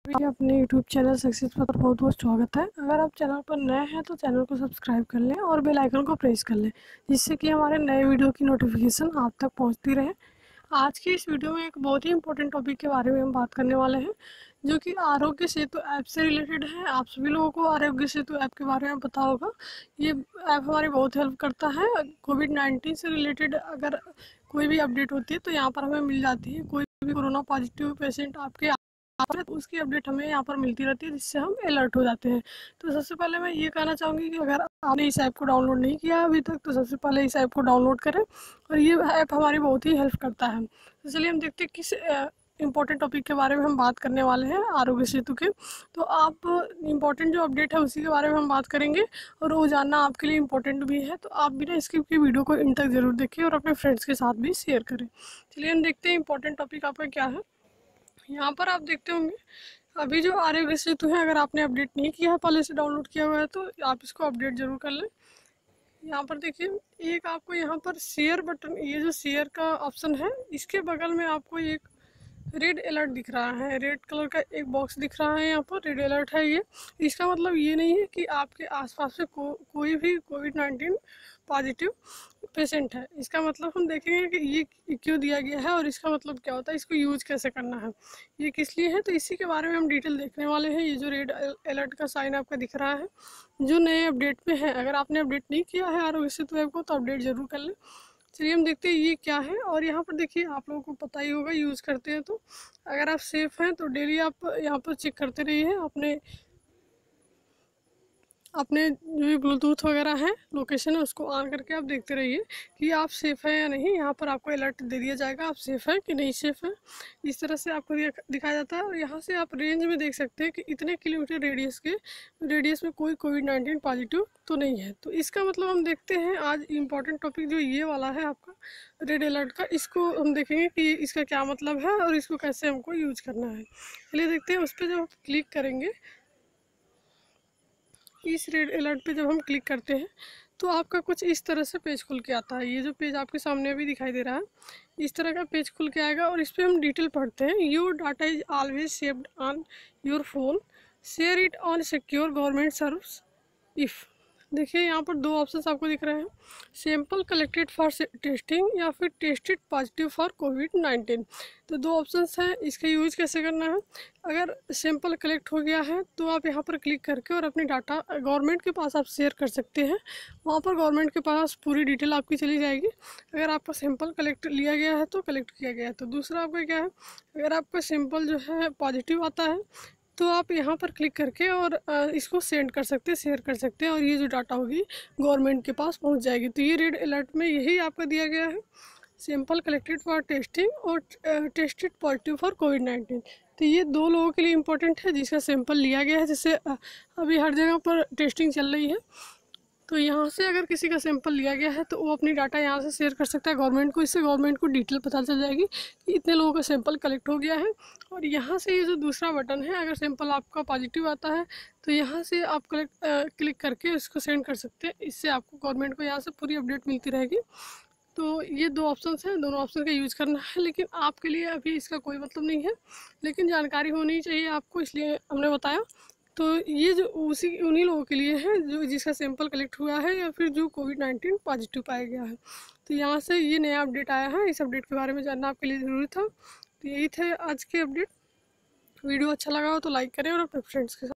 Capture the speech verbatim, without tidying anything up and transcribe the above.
देखिए अपने YouTube channel success पर बहुत बहुत स्वागत है। अगर आप चैनल पर नए हैं तो चैनल को सब्सक्राइब कर लें और बेल आइकन को प्रेस कर लें, जिससे कि हमारे नए वीडियो की नोटिफिकेशन आप तक पहुंचती रहे। आज की इस वीडियो में एक बहुत ही इंपॉर्टेंट टॉपिक के बारे में हम बात करने वाले हैं, जो कि आरोग्य सेतु ऐप से रिलेटेड है। आप सभी लोगों को आरोग्य सेतु ऐप के बारे में पता होगा। ये ऐप हमारी बहुत हेल्प करता है। कोविड नाइन्टीन से रिलेटेड अगर कोई भी अपडेट होती है तो यहाँ पर हमें मिल जाती है। कोई भी कोरोना पॉजिटिव पेशेंट आपके तो उसकी अपडेट हमें यहाँ पर मिलती रहती है, जिससे हम अलर्ट हो जाते हैं। तो सबसे पहले मैं ये कहना चाहूँगी कि अगर आपने इस ऐप को डाउनलोड नहीं किया अभी तक तो सबसे पहले इस ऐप को डाउनलोड करें, और ये ऐप हमारी बहुत ही हेल्प करता है। तो चलिए हम देखते हैं किस इम्पोर्टेंट टॉपिक के बारे में हम बात करने वाले हैं, आरोग्य सेतु के। तो आप इम्पोर्टेंट जो अपडेट है उसी के बारे में हम बात करेंगे, और वो जानना आपके लिए इम्पोर्टेंट भी है। तो आप बिना स्किप की वीडियो को इन तक ज़रूर देखिए और अपने फ्रेंड्स के साथ भी शेयर करें। चलिए हम देखते हैं इम्पोर्टेंट टॉपिक आपका क्या है। यहाँ पर आप देखते होंगे अभी जो आरोग्य सेतु है, अगर आपने अपडेट नहीं किया है, पहले से डाउनलोड किया हुआ है, तो आप इसको अपडेट जरूर कर लें। यहाँ पर देखिए एक आपको यहाँ पर शेयर बटन, ये जो शेयर का ऑप्शन है, इसके बगल में आपको एक रेड अलर्ट दिख रहा है। रेड कलर का एक बॉक्स दिख रहा है, यहाँ पर रेड अलर्ट है। ये इसका मतलब ये नहीं है कि आपके आसपास से को, कोई भी कोविड नाइन्टीन पॉजिटिव पेशेंट है। इसका मतलब हम देखेंगे कि ये क्यों दिया गया है और इसका मतलब क्या होता है, इसको यूज कैसे करना है, ये किस लिए है, तो इसी के बारे में हम डिटेल देखने वाले हैं। ये जो रेड अलर्ट का साइन आपका दिख रहा है, जो नए अपडेट में है, अगर आपने अपडेट नहीं किया है आरोग्य सेतु ऐप को तो अपडेट जरूर कर लें। चलिए हम देखते हैं ये क्या है। और यहाँ पर देखिए आप लोगों को पता ही होगा, यूज़ करते हैं तो अगर आप सेफ़ हैं तो डेली आप यहाँ पर चेक करते रहिए अपने अपने जो भी ब्लूटूथ वगैरह है, लोकेशन है, उसको ऑन करके आप देखते रहिए कि आप सेफ़ है या नहीं। यहाँ पर आपको अलर्ट दे दिया जाएगा आप सेफ़ है कि नहीं सेफ़ है, इस तरह से आपको दिखाया जाता है। और यहाँ से आप रेंज में देख सकते हैं कि इतने किलोमीटर रेडियस के रेडियस में कोई कोविड नाइन्टीन पॉजिटिव तो नहीं है। तो इसका मतलब हम देखते हैं आज इम्पॉर्टेंट टॉपिक जो ये वाला है आपका रेड अलर्ट का, इसको हम देखेंगे कि इसका क्या मतलब है और इसको कैसे हमको यूज करना है। चलिए देखते हैं। उस पर जब आप क्लिक करेंगे, इस रेड अलर्ट पे जब हम क्लिक करते हैं तो आपका कुछ इस तरह से पेज खुल के आता है। ये जो पेज आपके सामने अभी दिखाई दे रहा है, इस तरह का पेज खुल के आएगा और इस पर हम डिटेल पढ़ते हैं। Your data is always saved on your phone, share it on secure government serves if. देखिए यहाँ पर दो ऑप्शंस आपको दिख रहे हैं, सैंपल कलेक्टेड फॉर टेस्टिंग या फिर tested positive for covid nineteen. तो दो ऑप्शंस हैं, इसका यूज़ कैसे करना है। अगर सैंपल कलेक्ट हो गया है तो आप यहाँ पर क्लिक करके और अपनी डाटा गवर्नमेंट के पास आप शेयर कर सकते हैं। वहाँ पर गवर्नमेंट के पास पूरी डिटेल आपकी चली जाएगी। अगर आपका सैंपल कलेक्ट लिया गया है तो कलेक्ट किया गया है। तो दूसरा आपका क्या है, अगर आपका सैंपल जो है पॉजिटिव आता है तो आप यहाँ पर क्लिक करके और इसको सेंड कर सकते हैं, शेयर कर सकते हैं, और ये जो डाटा होगी गवर्नमेंट के पास पहुँच जाएगी। तो ये रेड अलर्ट में यही आपका दिया गया है, सैंपल कलेक्टेड फॉर टेस्टिंग और tested positive for covid nineteen. तो ये दो लोगों के लिए इम्पोर्टेंट है जिसका सैंपल लिया गया है। जैसे अभी हर जगह पर टेस्टिंग चल रही है, तो यहाँ से अगर किसी का सैंपल लिया गया है तो वो अपनी डाटा यहाँ से शेयर कर सकता है गवर्नमेंट को। इससे गवर्नमेंट को डिटेल पता चल जाएगी कि इतने लोगों का सैंपल कलेक्ट हो गया है। और यहाँ से ये जो दूसरा बटन है, अगर सैंपल आपका पॉजिटिव आता है तो यहाँ से आप कलेक्ट क्लिक करके इसको सेंड कर सकते हैं। इससे आपको गवर्नमेंट को यहाँ से पूरी अपडेट मिलती रहेगी। तो ये दो ऑप्शन हैं, दोनों ऑप्शन का यूज़ करना है, लेकिन आपके लिए अभी इसका कोई मतलब नहीं है, लेकिन जानकारी होनी चाहिए आपको, इसलिए हमने बताया। तो ये जो उसी उन्हीं लोगों के लिए है जो जिसका सैंपल कलेक्ट हुआ है या फिर जो कोविड नाइन्टीन पॉजिटिव पाया गया है। तो यहाँ से ये नया अपडेट आया है, इस अपडेट के बारे में जानना आपके लिए ज़रूरी था। तो यही थे आज के अपडेट। वीडियो अच्छा लगा हो तो लाइक करें और अपने फ्रेंड्स के साथ